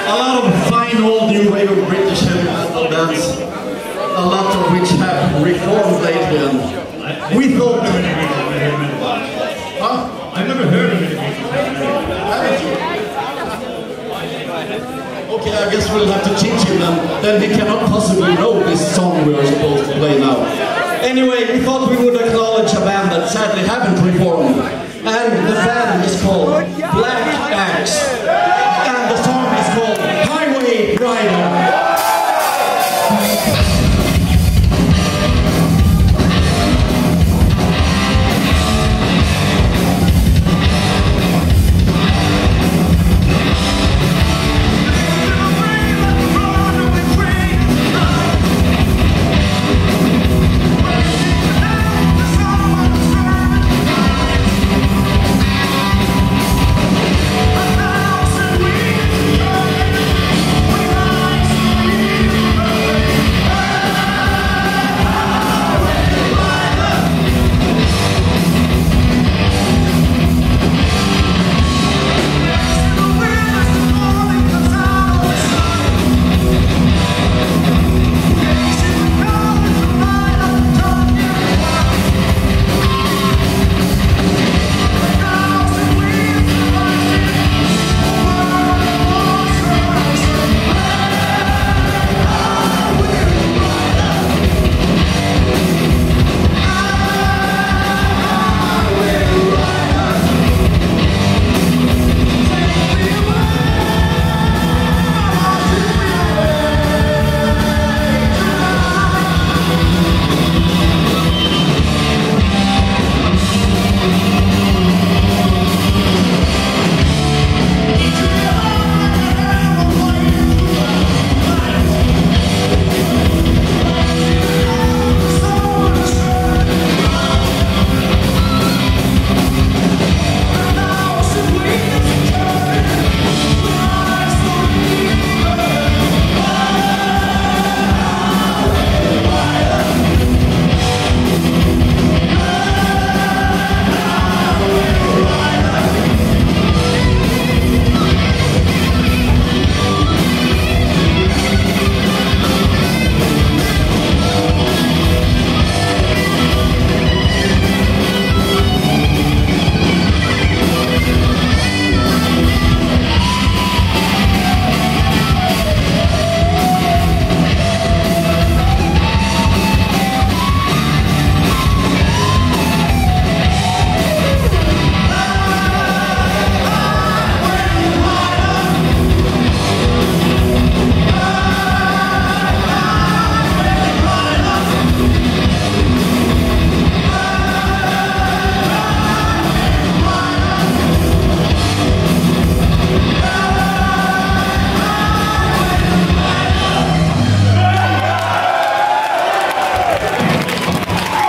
A lot of fine old new wave of British heavy metal bands, a lot of which have reformed lately, and we thought... Huh? I've never heard of it. Haven't you? Okay, I guess we'll have to teach him, and then he cannot possibly know this song we are supposed to play now. Anyway, we thought we would acknowledge a band that sadly haven't reformed, and the band is called Black Axe.